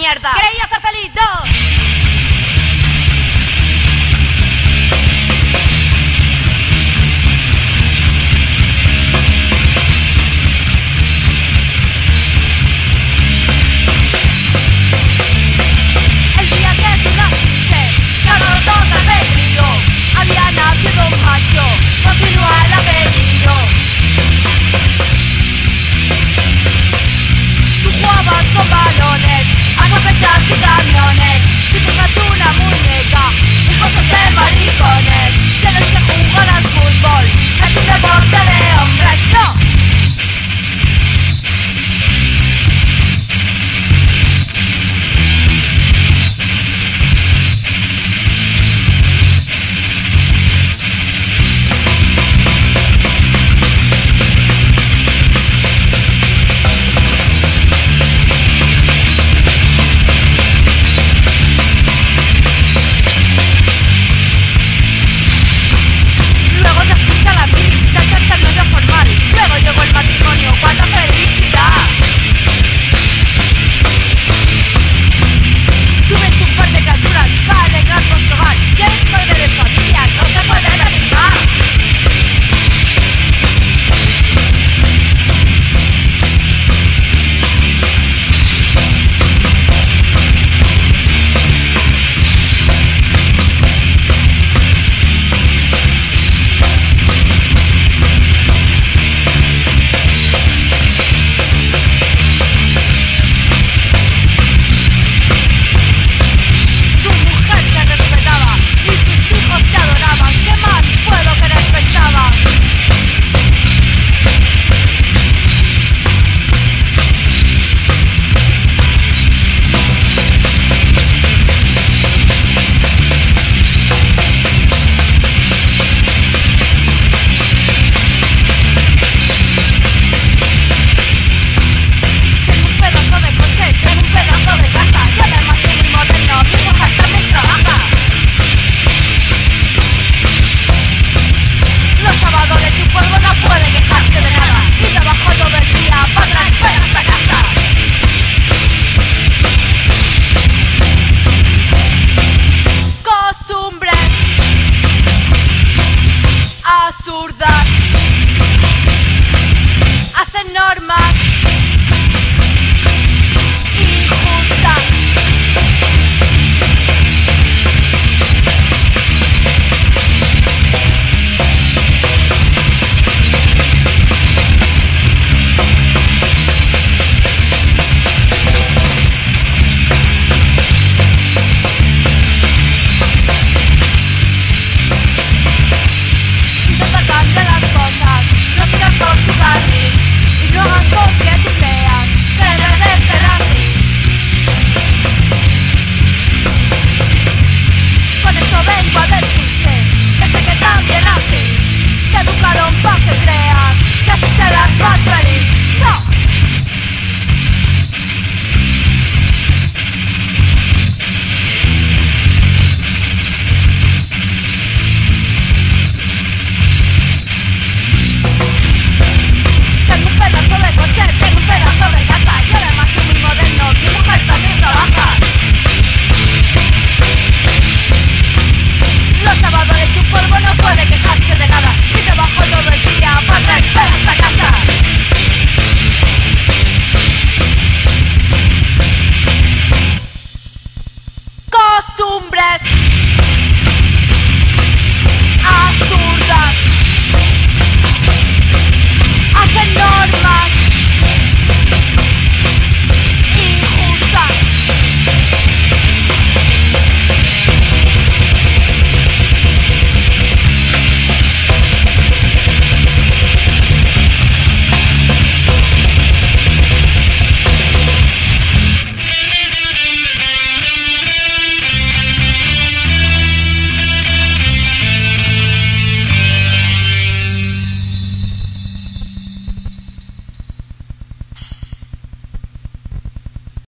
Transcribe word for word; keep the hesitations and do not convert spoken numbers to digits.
mierda. Quería ser feliz, dos. El día que tú naciste, claro, todo venido. Había nacido un macho, continúa el apellido. Tú jugabas con balones, a cosechadas y camiones. Y pusiste una muñeca, y cosas de maricones. Tienes que jugar al fútbol, es un deporte de hombres, no. Luego llegó el matrimonio, cuánta felicidad. Tuve un par de criaturas para alegrar vuestro hogar. Y eres padre de familia, no se puede decir más. Normal.